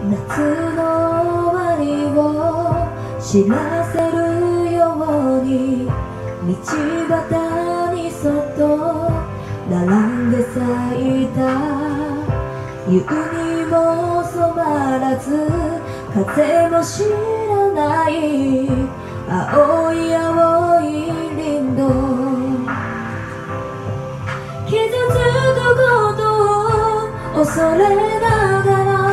夏の終わりを知らせるように道端にそっと並んで咲いた夕にも染まらず風も知らない青い青い林道傷つくことを恐れながら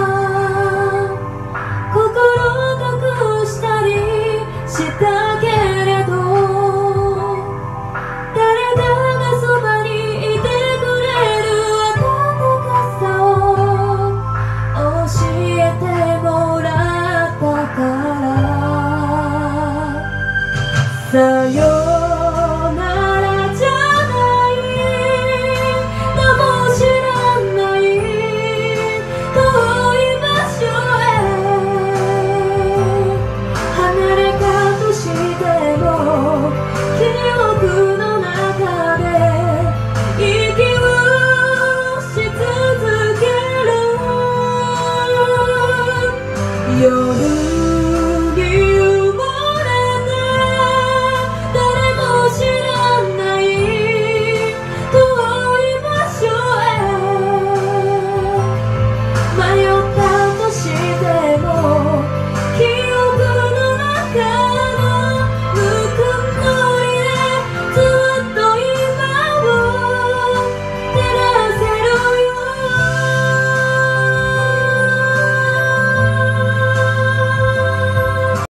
心隠したりしたけれど誰かがそばにいてくれる温かさを教えてもらったからさよ